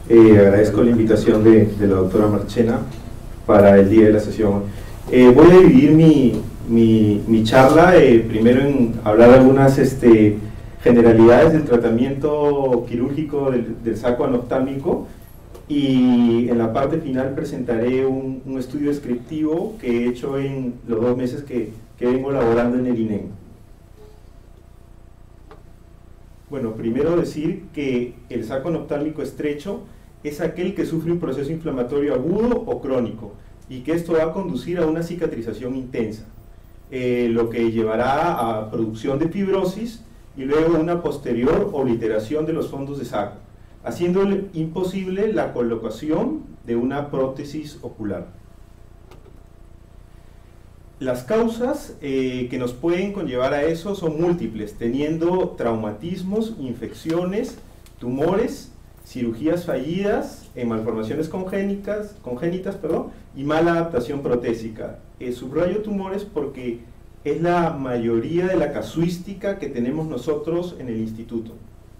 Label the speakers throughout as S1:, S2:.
S1: Agradezco la invitación de la doctora Marchena para el día de la sesión. Voy a dividir mi charla primero en hablar algunas generalidades del tratamiento quirúrgico del saco anoftálmico, y en la parte final presentaré un estudio descriptivo que he hecho en los 2 meses que vengo laborando en el INEM. Bueno, primero decir que el saco anoftálmico estrecho es aquel que sufre un proceso inflamatorio agudo o crónico, y que esto va a conducir a una cicatrización intensa, lo que llevará a producción de fibrosis y luego una posterior obliteración de los fondos de saco, haciendo imposible la colocación de una prótesis ocular. Las causas que nos pueden conllevar a eso son múltiples, teniendo traumatismos, infecciones, tumores, cirugías fallidas, malformaciones congénitas, y mala adaptación protésica. Subrayo tumores porque es la mayoría de la casuística que tenemos nosotros en el instituto.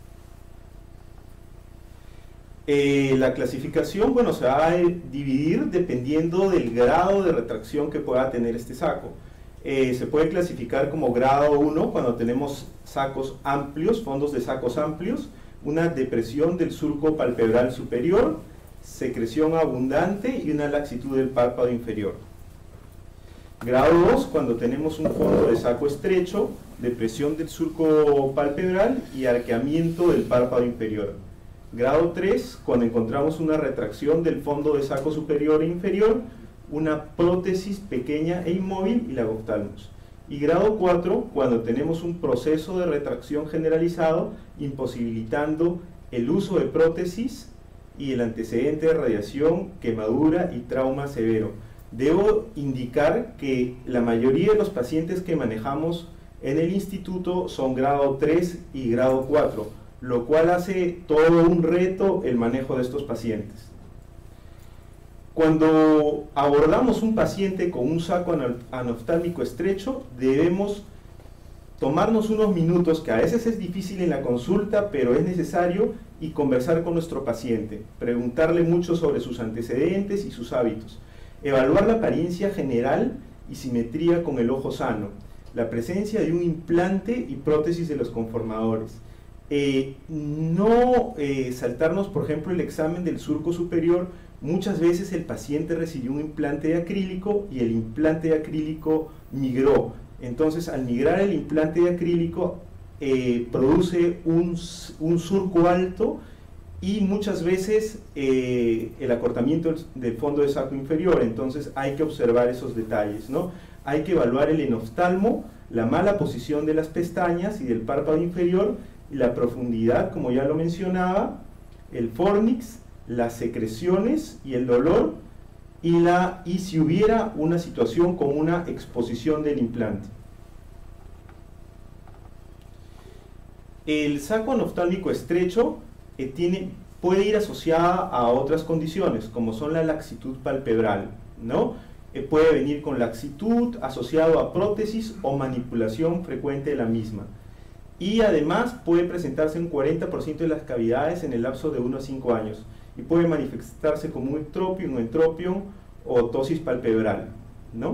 S1: La clasificación, bueno, se va a dividir dependiendo del grado de retracción que pueda tener este saco. Se puede clasificar como grado 1 cuando tenemos sacos amplios, fondos de sacos amplios, una depresión del surco palpebral superior, secreción abundante y una laxitud del párpado inferior. Grado 2, cuando tenemos un fondo de saco estrecho, depresión del surco palpebral y arqueamiento del párpado inferior. Grado 3, cuando encontramos una retracción del fondo de saco superior e inferior, una prótesis pequeña e inmóvil y lagoftalmos. Y grado 4, cuando tenemos un proceso de retracción generalizado, imposibilitando el uso de prótesis y el antecedente de radiación, quemadura y trauma severo. Debo indicar que la mayoría de los pacientes que manejamos en el instituto son grado 3 y grado 4, lo cual hace todo un reto el manejo de estos pacientes. Cuando abordamos un paciente con un saco anoftálmico estrecho, debemos tomarnos unos minutos, que a veces es difícil en la consulta, pero es necesario, y conversar con nuestro paciente, preguntarle mucho sobre sus antecedentes y sus hábitos, evaluar la apariencia general y simetría con el ojo sano, la presencia de un implante y prótesis de los conformadores. No saltarnos, por ejemplo, el examen del surco superior. Muchas veces el paciente recibió un implante de acrílico y el implante de acrílico migró. Entonces, al migrar el implante de acrílico, produce un surco alto y muchas veces el acortamiento del fondo de saco inferior. Entonces, hay que observar esos detalles, ¿no? Hay que evaluar el enoftalmo, la mala posición de las pestañas y del párpado inferior, la profundidad, como ya lo mencionaba, el fornix, las secreciones y el dolor, y si hubiera una situación con una exposición del implante. El saco anoftálmico estrecho puede ir asociada a otras condiciones, como son la laxitud palpebral, ¿no? Puede venir con laxitud asociado a prótesis o manipulación frecuente de la misma. Y además puede presentarse en 40% de las cavidades en el lapso de 1 a 5 años, y puede manifestarse como un ectropion o entropion o tosis palpebral, ¿no?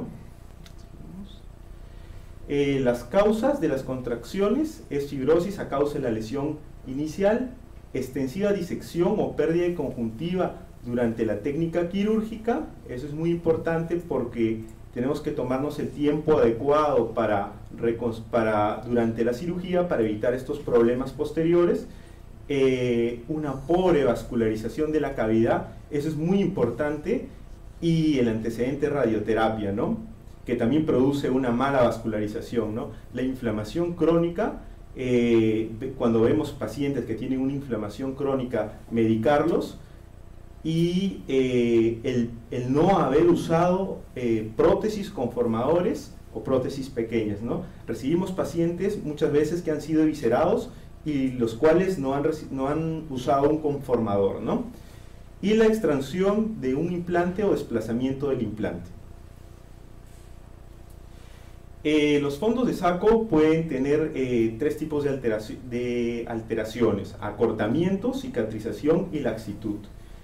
S1: Las causas de las contracciones es fibrosis a causa de la lesión inicial, extensiva disección o pérdida de conjuntiva durante la técnica quirúrgica. Eso es muy importante porque tenemos que tomarnos el tiempo adecuado durante la cirugía para evitar estos problemas posteriores. Una pobre vascularización de la cavidad, eso es muy importante, y el antecedente radioterapia, ¿no? Que también produce una mala vascularización, ¿no? La inflamación crónica, cuando vemos pacientes que tienen una inflamación crónica, medicarlos, y el no haber usado prótesis conformadores o prótesis pequeñas, ¿no? Recibimos pacientes muchas veces que han sido eviscerados y los cuales no han usado un conformador, ¿no? Y la extracción de un implante o desplazamiento del implante. Los fondos de saco pueden tener 3 tipos de alteraciones: acortamiento, cicatrización y laxitud.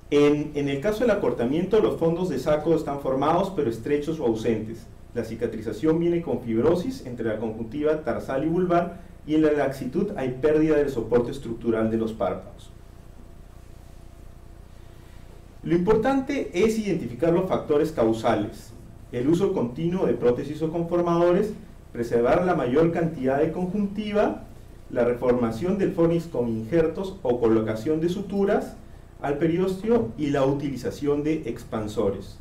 S1: En el caso del acortamiento, los fondos de saco están formados pero estrechos o ausentes. La cicatrización viene con fibrosis entre la conjuntiva tarsal y vulvar, y en la laxitud hay pérdida del soporte estructural de los párpados. Lo importante es identificar los factores causales, el uso continuo de prótesis o conformadores, preservar la mayor cantidad de conjuntiva, la reformación del fornix con injertos o colocación de suturas al periósteo y la utilización de expansores.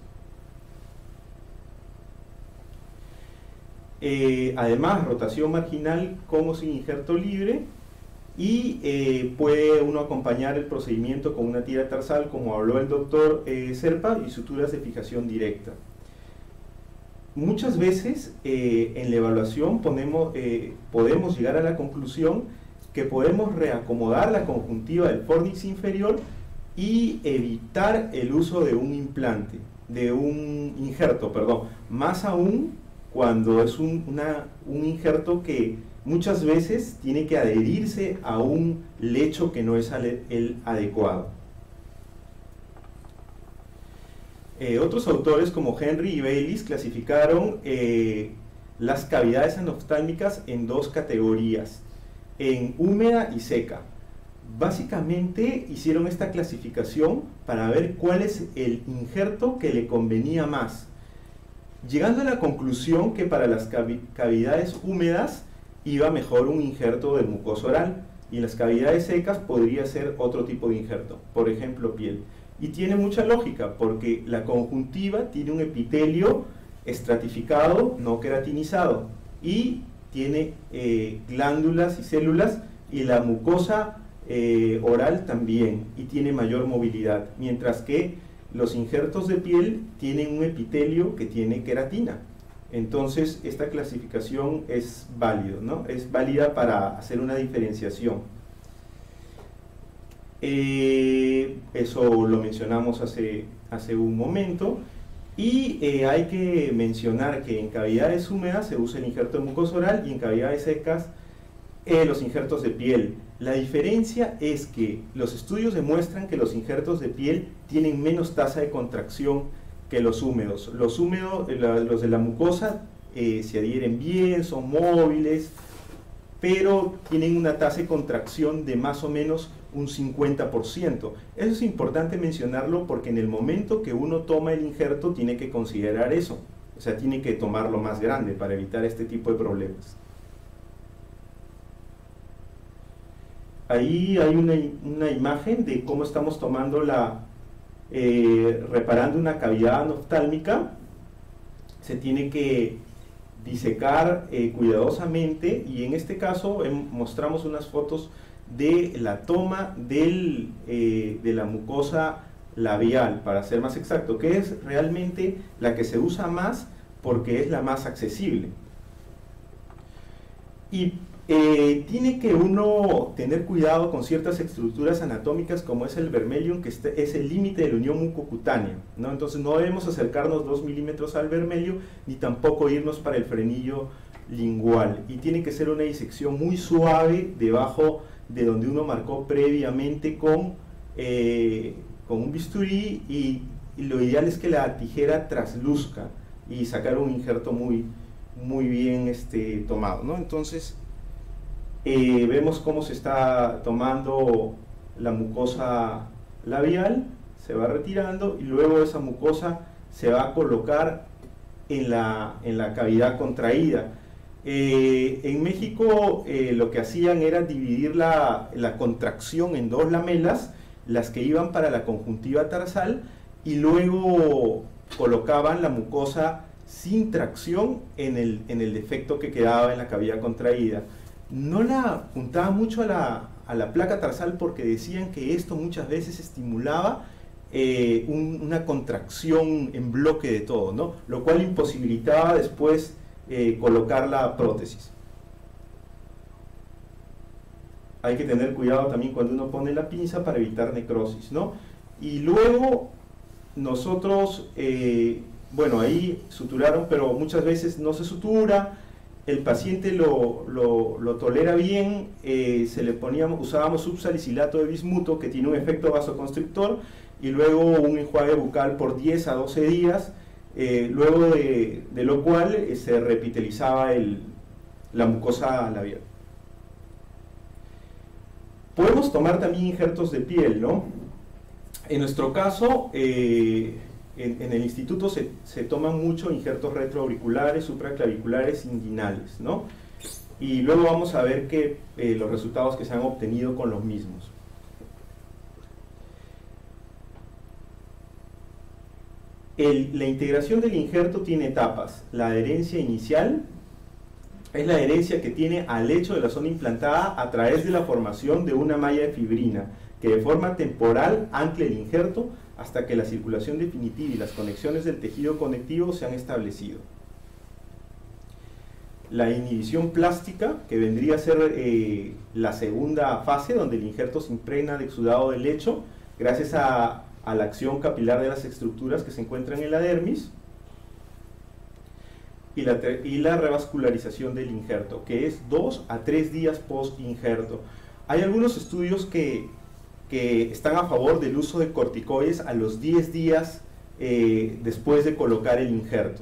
S1: Además, rotación marginal con o sin injerto libre, y puede uno acompañar el procedimiento con una tira tarsal, como habló el doctor Serpa, y suturas de fijación directa. Muchas veces en la evaluación podemos llegar a la conclusión que podemos reacomodar la conjuntiva del fornix inferior y evitar el uso de un implante, de un injerto, perdón, más aún cuando es un injerto que muchas veces tiene que adherirse a un lecho que no es el adecuado. Otros autores como Henry y Bayliss clasificaron las cavidades enoftálmicas en dos categorías, en húmeda y seca. Básicamente hicieron esta clasificación para ver cuál es el injerto que le convenía más, llegando a la conclusión que para las cavidades húmedas iba mejor un injerto del mucoso oral, y en las cavidades secas podría ser otro tipo de injerto, por ejemplo piel. Y tiene mucha lógica, porque la conjuntiva tiene un epitelio estratificado, no queratinizado, y tiene glándulas y células, y la mucosa oral también, y tiene mayor movilidad, mientras que los injertos de piel tienen un epitelio que tiene queratina. Entonces esta clasificación es válida, ¿no? Es válida para hacer una diferenciación. Eso lo mencionamos hace un momento. Y hay que mencionar que en cavidades húmedas se usa el injerto de mucosa oral, y en cavidades secas los injertos de piel. La diferencia es que los estudios demuestran que los injertos de piel tienen menos tasa de contracción que los húmedos. Los húmedos, los de la mucosa, se adhieren bien, son móviles, pero tienen una tasa de contracción de más o menos un 50%. Eso es importante mencionarlo, porque en el momento que uno toma el injerto tiene que considerar eso. O sea, tiene que tomarlo más grande para evitar este tipo de problemas. Ahí hay una imagen de cómo estamos tomando reparando una cavidad anoftálmica. Se tiene que disecar cuidadosamente, y en este caso mostramos unas fotos de la toma de la mucosa labial, para ser más exacto, que es realmente la que se usa más porque es la más accesible. Y tiene que uno tener cuidado con ciertas estructuras anatómicas, como es el vermelium, que es el límite de la unión mucocutánea, ¿no? Entonces no debemos acercarnos 2 milímetros al vermelio, ni tampoco irnos para el frenillo lingual, y tiene que ser una disección muy suave debajo de donde uno marcó previamente con un bisturí, y lo ideal es que la tijera trasluzca y sacar un injerto muy bien tomado, ¿no? Entonces vemos cómo se está tomando la mucosa labial, se va retirando, y luego esa mucosa se va a colocar en la cavidad contraída. En México lo que hacían era dividir la contracción en dos lamelas, las que iban para la conjuntiva tarsal, y luego colocaban la mucosa sin tracción en el defecto que quedaba en la cavidad contraída. No la apuntaban mucho a la placa tarsal, porque decían que esto muchas veces estimulaba una contracción en bloque de todo, ¿no? Lo cual imposibilitaba después colocar la prótesis. Hay que tener cuidado también cuando uno pone la pinza para evitar necrosis, ¿no? Y luego nosotros, bueno, ahí suturaron, pero muchas veces no se sutura, el paciente lo tolera bien, usábamos subsalicilato de bismuto, que tiene un efecto vasoconstrictor, y luego un enjuague bucal por 10 a 12 días, luego de lo cual se repitelizaba la mucosa labial. Podemos tomar también injertos de piel, ¿no? En nuestro caso, en el instituto se toman mucho injertos retroauriculares, supraclaviculares, inguinales, ¿no? Y luego vamos a ver los resultados que se han obtenido con los mismos. La integración del injerto tiene etapas. La adherencia inicial es la adherencia que tiene al lecho de la zona implantada a través de la formación de una malla de fibrina que de forma temporal ancle el injerto hasta que la circulación definitiva y las conexiones del tejido conectivo se han establecido. La inhibición plástica, que vendría a ser la segunda fase, donde el injerto se impregna de exudado del lecho gracias a la acción capilar de las estructuras que se encuentran en la dermis, y la revascularización del injerto, que es 2 a 3 días post injerto. Hay algunos estudios que están a favor del uso de corticoides a los 10 días después de colocar el injerto,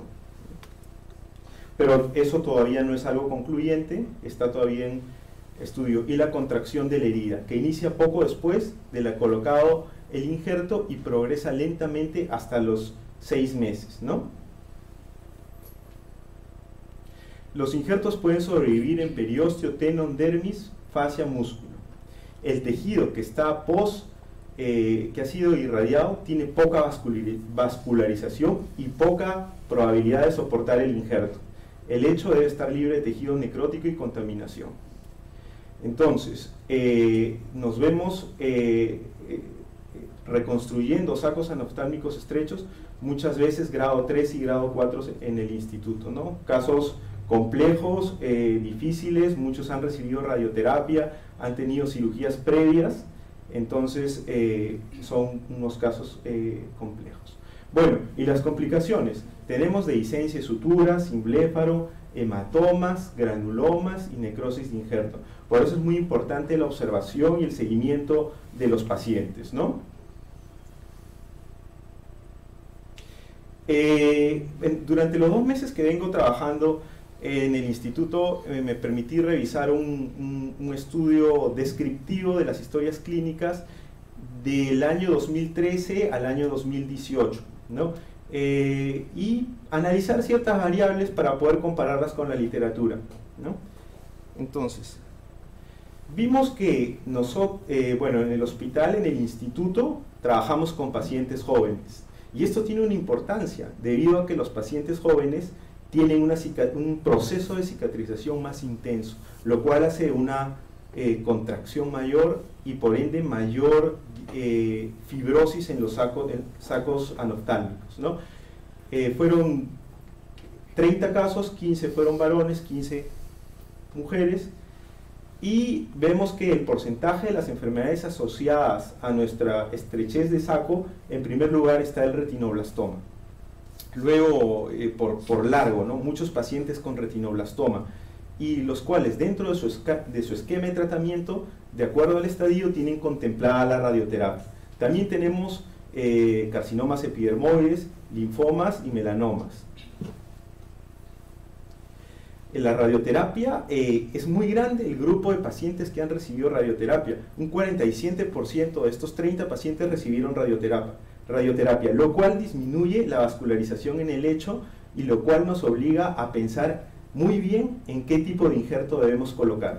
S1: pero eso todavía no es algo concluyente, está todavía en estudio. Y la contracción de la herida, que inicia poco después de la colocado el injerto y progresa lentamente hasta los 6 meses, ¿no? Los injertos pueden sobrevivir en periósteo, tenon, dermis, fascia, músculo. El tejido que está que ha sido irradiado tiene poca vascularización y poca probabilidad de soportar el injerto. El lecho debe estar libre de tejido necrótico y contaminación. Entonces, nos vemos reconstruyendo sacos anaftálmicos estrechos, muchas veces grado 3 y grado 4 en el instituto, ¿no? Casos complejos, difíciles, muchos han recibido radioterapia, han tenido cirugías previas, entonces son unos casos complejos. Bueno, y las complicaciones, tenemos dehiscencia de suturas, simbléfaro, hematomas, granulomas y necrosis de injerto. Por eso es muy importante la observación y el seguimiento de los pacientes, ¿no? Durante los 2 meses que vengo trabajando en el instituto, me permití revisar un estudio descriptivo de las historias clínicas del año 2013 al año 2018, ¿no? Y analizar ciertas variables para poder compararlas con la literatura, ¿no? Entonces, vimos que nosotros, bueno, en el hospital, en el instituto, trabajamos con pacientes jóvenes. Y esto tiene una importancia, debido a que los pacientes jóvenes tienen un proceso de cicatrización más intenso, lo cual hace una contracción mayor y por ende mayor fibrosis en los sacos anaftálmicos, ¿no? Fueron 30 casos, 15 fueron varones, 15 mujeres, y vemos que el porcentaje de las enfermedades asociadas a nuestra estrechez de saco, en primer lugar está el retinoblastoma. Luego, por largo, ¿no? Muchos pacientes con retinoblastoma, y los cuales dentro de su esquema de tratamiento, de acuerdo al estadio, tienen contemplada la radioterapia. También tenemos carcinomas epidermoides, linfomas y melanomas. En la radioterapia es muy grande el grupo de pacientes que han recibido radioterapia. Un 47% de estos 30 pacientes recibieron radioterapia, lo cual disminuye la vascularización en el lecho y lo cual nos obliga a pensar muy bien en qué tipo de injerto debemos colocar.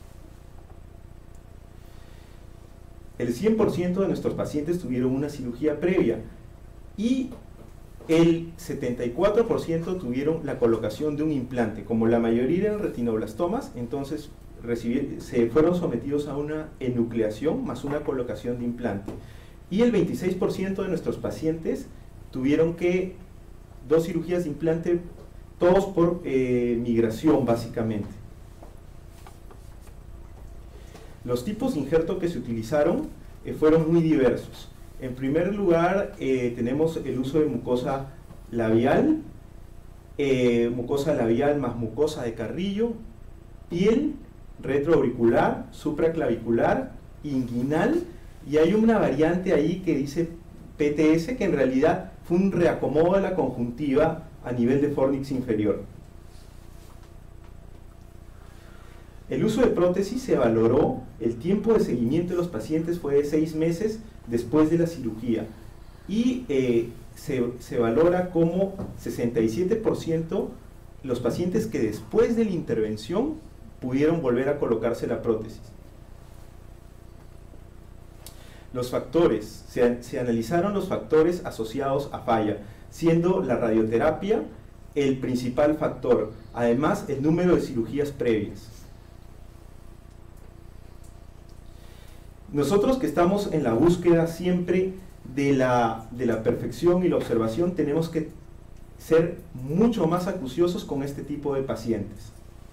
S1: El 100% de nuestros pacientes tuvieron una cirugía previa y el 74% tuvieron la colocación de un implante. Como la mayoría eran retinoblastomas, entonces se fueron sometidos a una enucleación más una colocación de implante. Y el 26% de nuestros pacientes tuvieron 2 cirugías de implante, todos por migración básicamente. Los tipos de injerto que se utilizaron fueron muy diversos. En primer lugar, tenemos el uso de mucosa labial, mucosa labial más mucosa de carrillo, piel, retroauricular, supraclavicular, inguinal, y hay una variante ahí que dice PTS, que en realidad fue un reacomodo de la conjuntiva a nivel de fornix inferior. El uso de prótesis se valoró, el tiempo de seguimiento de los pacientes fue de 6 meses después de la cirugía, y se valora como 67% los pacientes que después de la intervención pudieron volver a colocarse la prótesis. Los factores, se analizaron los factores asociados a falla, siendo la radioterapia el principal factor, además el número de cirugías previas. Nosotros que estamos en la búsqueda siempre de la perfección y la observación, tenemos que ser mucho más acuciosos con este tipo de pacientes.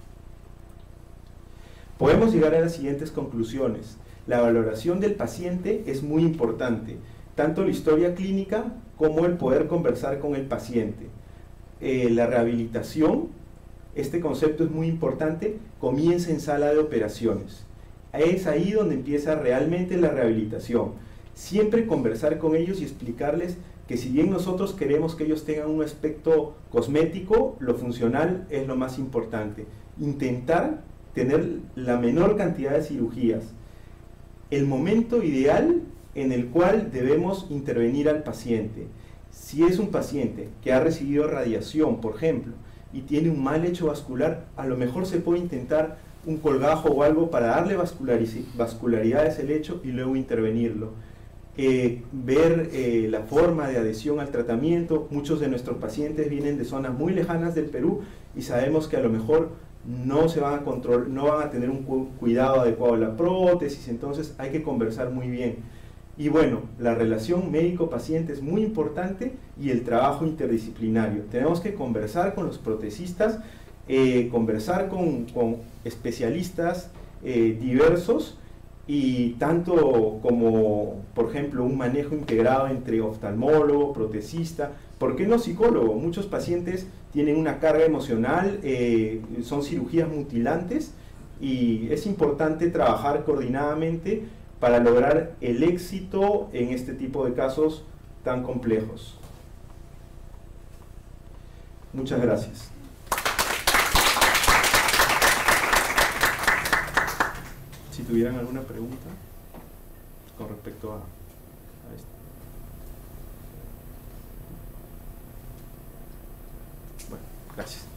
S1: Podemos llegar a las siguientes conclusiones. La valoración del paciente es muy importante, tanto la historia clínica como el poder conversar con el paciente. La rehabilitación, este concepto es muy importante, comienza en sala de operaciones. Es ahí donde empieza realmente la rehabilitación. Siempre conversar con ellos y explicarles que si bien nosotros queremos que ellos tengan un aspecto cosmético, lo funcional es lo más importante. Intentar tener la menor cantidad de cirugías. El momento ideal en el cual debemos intervenir al paciente. Si es un paciente que ha recibido radiación, por ejemplo, y tiene un mal hecho vascular, a lo mejor se puede intentar un colgajo o algo para darle vascularidad a ese lecho y luego intervenirlo. Ver la forma de adhesión al tratamiento. Muchos de nuestros pacientes vienen de zonas muy lejanas del Perú y sabemos que a lo mejor no van a tener un cuidado adecuado de la prótesis, entonces hay que conversar muy bien. Y bueno, la relación médico-paciente es muy importante, y el trabajo interdisciplinario. Tenemos que conversar con los protesistas, conversar con especialistas diversos, y tanto como, por ejemplo, un manejo integrado entre oftalmólogo, protesista, ¿por qué no psicólogo? Muchos pacientes tienen una carga emocional, son cirugías mutilantes, y es importante trabajar coordinadamente para lograr el éxito en este tipo de casos tan complejos. Muchas gracias. Si tuvieran alguna pregunta con respecto a esto. Bueno, gracias.